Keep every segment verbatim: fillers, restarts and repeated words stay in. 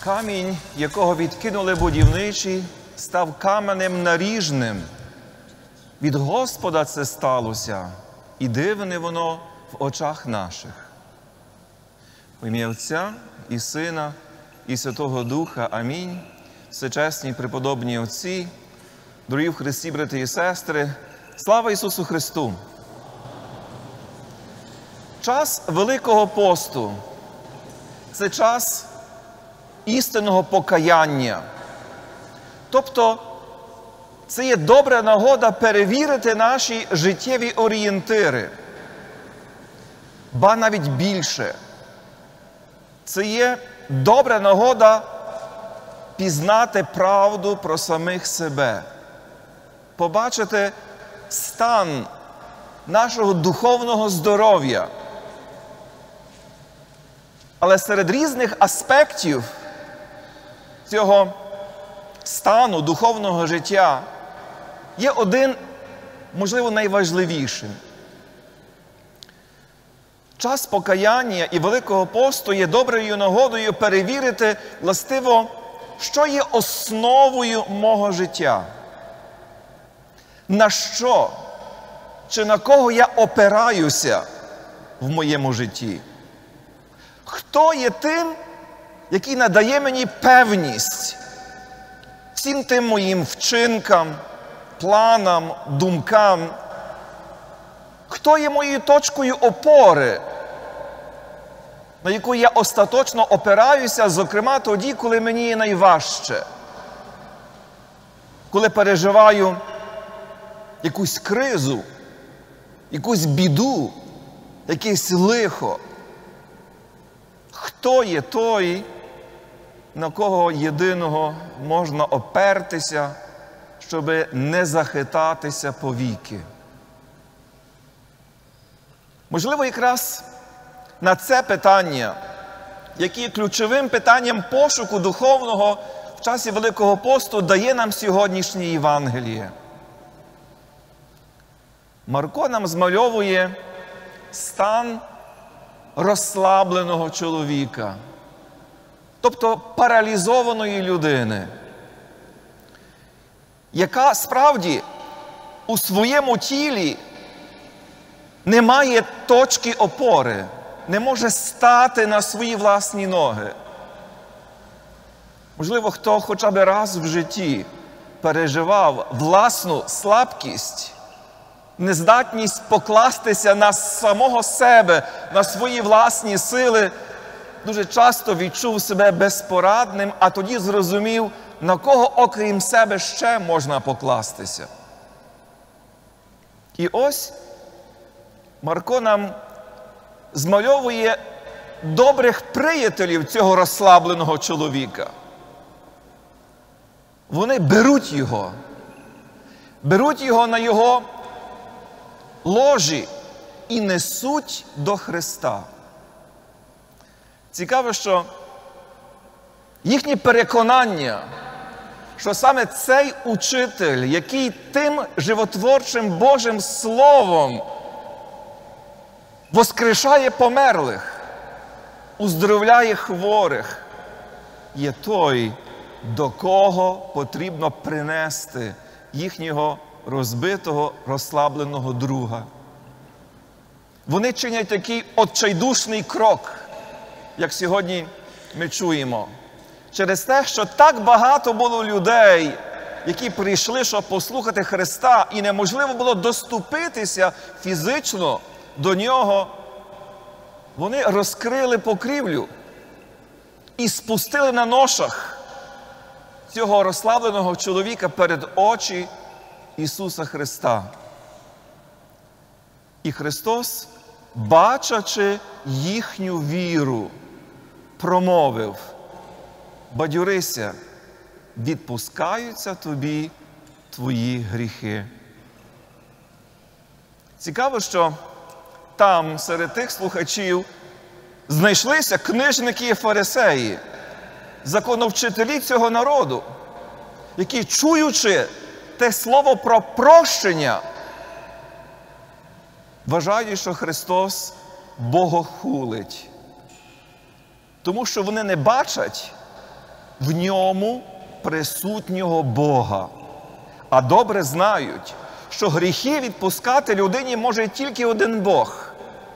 Камінь, якого відкинули будівничі, став каменем наріжним. Від Господа це сталося, і дивне воно в очах наших. В ім'я Отця і Сина, і Святого Духа. Амінь. Всечесні преподобні отці, дорогі в Христі, брати і сестри, слава Ісусу Христу! Час Великого посту – це час істинного покаяння. Тобто, це є добра нагода перевірити наші життєві орієнтири. Ба навіть більше. Це є добра нагода пізнати правду про самих себе. Побачити стан нашого духовного здоров'я. Але серед різних аспектів цього стану духовного життя є один, можливо, найважливіший. Час покаяння і Великого посту є доброю нагодою перевірити, властиво, що є основою мого життя. На що чи на кого я опираюся в моєму житті? Хто є тим, який надає мені певність всім тим моїм вчинкам, планам, думкам? Хто є моєю точкою опори, на яку я остаточно опираюся, зокрема тоді, коли мені є найважче? Коли переживаю якусь кризу, якусь біду, якесь лихо. Хто є той, на кого єдиного можна опертися, щоб не захитатися повіки? Можливо, якраз на це питання, яке є ключовим питанням пошуку духовного в часі Великого посту, дає нам сьогоднішнє Євангеліє. Марко нам змальовує стан розслабленого чоловіка, тобто паралізованої людини, яка справді у своєму тілі не має точки опори, не може стати на свої власні ноги. Можливо, хто хоча б раз в житті переживав власну слабкість, нездатність покластися на самого себе, на свої власні сили, дуже часто відчув себе безпорадним, а тоді зрозумів, на кого, окрім себе, ще можна покластися. І ось Марко нам змальовує добрих приятелів цього розслабленого чоловіка. Вони беруть його, беруть його на його ложі і несуть до Христа. Цікаво, що їхнє переконання, що саме цей учитель, який тим животворчим Божим Словом воскрешає померлих, уздоровляє хворих, є той, до кого потрібно принести їхнього розбитого, розслабленого друга. Вони чинять такий отчайдушний крок, як сьогодні ми чуємо, через те, що так багато було людей, які прийшли, щоб послухати Христа, і неможливо було доступитися фізично до Нього. Вони розкрили покрівлю і спустили на ношах цього розслабленого чоловіка перед очі Ісуса Христа. І Христос, бачачи їхню віру, промовив: «Бадьорися, відпускаються тобі твої гріхи». Цікаво, що там, серед тих слухачів, знайшлися книжники і фарисеї, законовчителі цього народу, які, чуючи те слово про прощення, вважають, що Христос богохулить. Тому що вони не бачать в ньому присутнього Бога. А добре знають, що гріхи відпускати людині може тільки один Бог.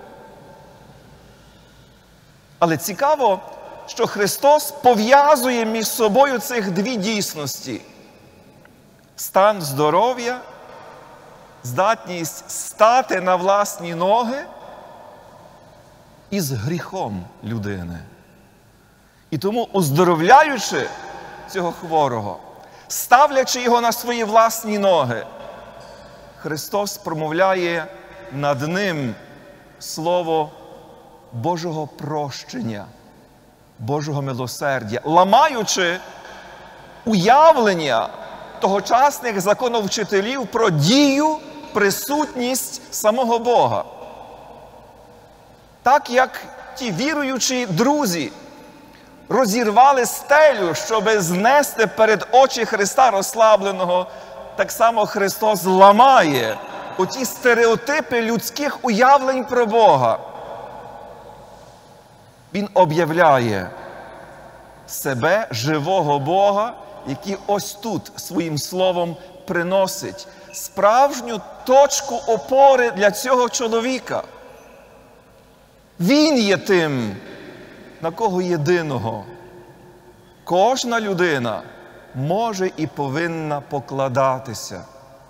Але цікаво, що Христос пов'язує між собою цих дві дійсності. Стан здоров'я, здатність стати на власні ноги із гріхом людини. І тому, оздоровляючи цього хворого, ставлячи його на свої власні ноги, Христос промовляє над ним слово Божого прощення, Божого милосердя, ламаючи уявлення тогочасних законовчителів про дію, присутність самого Бога. Так як ті віруючі друзі розірвали стелю, щоб знести перед очі Христа розслабленого, так само Христос ламає оті стереотипи людських уявлень про Бога. Він об'являє себе, живого Бога, який ось тут своїм словом приносить справжню точку опори для цього чоловіка. Він є тим, на кого єдиного кожна людина може і повинна покладатися.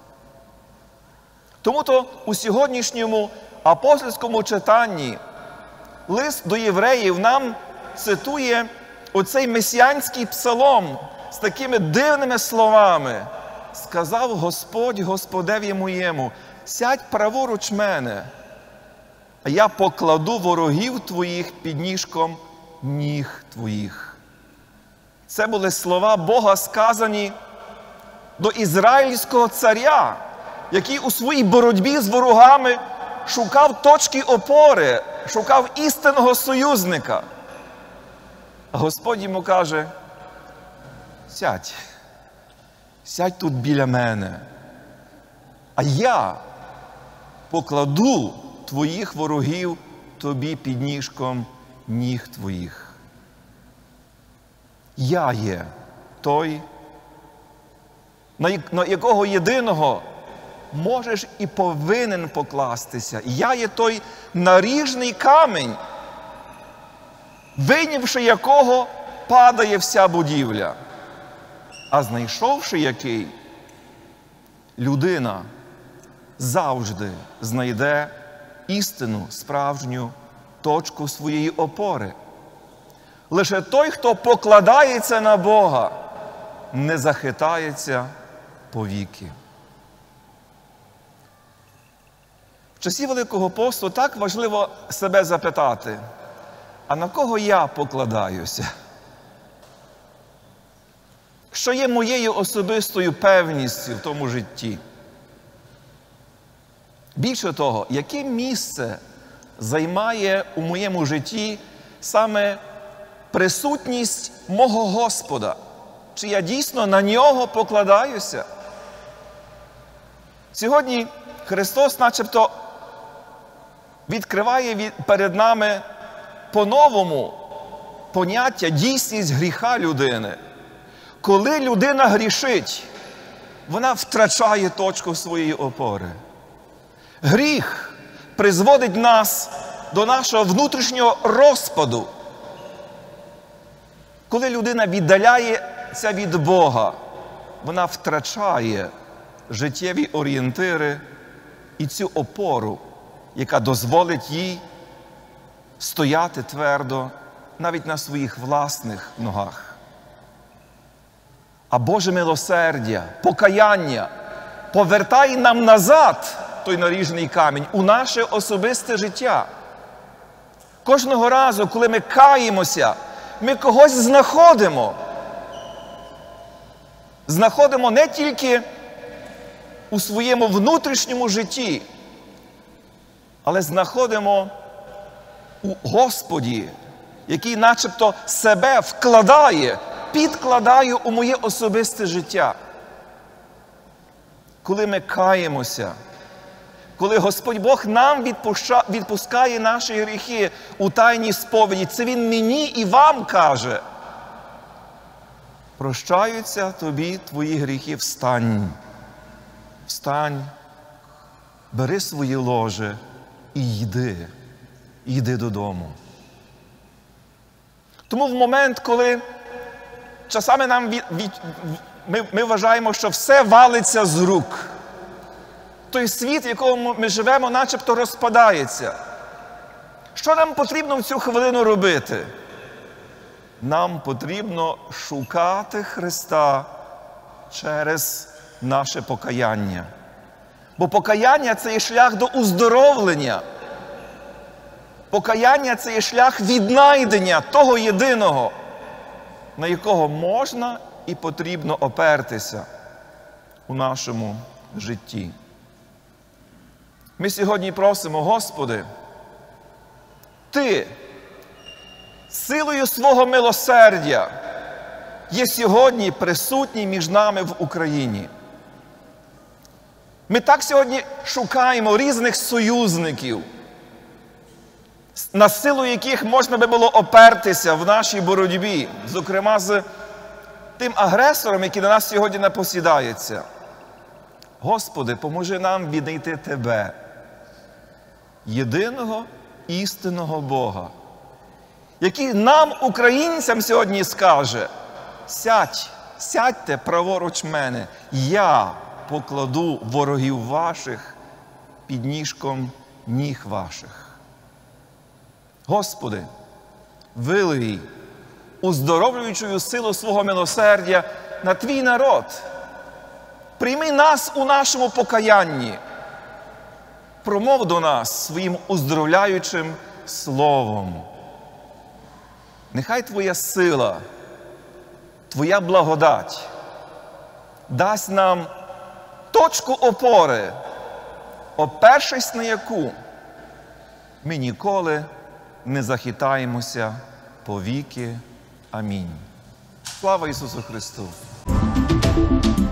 Тому-то у сьогоднішньому апостольському читанні лист до євреїв нам цитує оцей месіанський псалом з такими дивними словами. «Сказав Господь Господеві моєму, сядь праворуч мене, а я покладу ворогів твоїх під ніжком ніг твоїх». Це були слова Бога, сказані до ізраїльського царя, який у своїй боротьбі з ворогами шукав точки опори, шукав істинного союзника. А Господь йому каже: сядь, сядь тут біля мене, а я покладу твоїх ворогів тобі під ніжком ніг твоїх. Я є той, на якого єдиного можеш і повинен покластися. Я є той наріжний камінь, вийнявши якого падає вся будівля, а знайшовши який, людина завжди знайде істину, справжню точку своєї опори. Лише той, хто покладається на Бога, не захитається повіки. В часі Великого посту так важливо себе запитати: а на кого я покладаюся? Що є моєю особистою певністю в тому житті? Більше того, яке місце займає у моєму житті саме присутність мого Господа? Чи я дійсно на нього покладаюся? Сьогодні Христос начебто відкриває перед нами по-новому поняття, дійсність гріха людини. Коли людина грішить, вона втрачає точку своєї опори. Гріх призводить нас до нашого внутрішнього розпаду. Коли людина віддаляється від Бога, вона втрачає життєві орієнтири і цю опору, яка дозволить їй стояти твердо навіть на своїх власних ногах. А Боже милосердя, покаяння повертає нам назад той наріжний камінь у наше особисте життя. Кожного разу, коли ми каємося, ми когось знаходимо. Знаходимо не тільки у своєму внутрішньому житті, але знаходимо у Господі, який начебто себе вкладає, підкладає у моє особисте життя. Коли ми каємося, коли Господь Бог нам відпускає наші гріхи у тайній сповіді, це Він мені і вам каже: прощаються тобі твої гріхи, встань. Встань, бери своє ложе і йди, йди додому. Тому в момент, коли часами нам від, від, ми, ми вважаємо, що все валиться з рук, той світ, в якому ми живемо, начебто розпадається. Що нам потрібно в цю хвилину робити? Нам потрібно шукати Христа через наше покаяння. Бо покаяння – це є шлях до уздоровлення. Покаяння – це є шлях віднайдення того єдиного, на якого можна і потрібно опертися у нашому житті. Ми сьогодні просимо: Господи, Ти силою свого милосердя є сьогодні присутній між нами в Україні. Ми так сьогодні шукаємо різних союзників, на силу яких можна би було опертися в нашій боротьбі, зокрема з тим агресором, який на нас сьогодні напосідається. Господи, поможи нам віднайти Тебе, єдиного істинного Бога, який нам, українцям, сьогодні скаже: сядь, сядьте праворуч мене, я покладу ворогів ваших під ніжком ніг ваших. Господи, вилий уздоровлюючою силу свого милосердя на Твій народ. Прийми нас у нашому покаянні. Промов до нас своїм уздоровляючим словом. Нехай Твоя сила, Твоя благодать дасть нам точку опори, опершись на яку ми ніколи не захитаємося повіки. Амінь. Слава Ісусу Христу!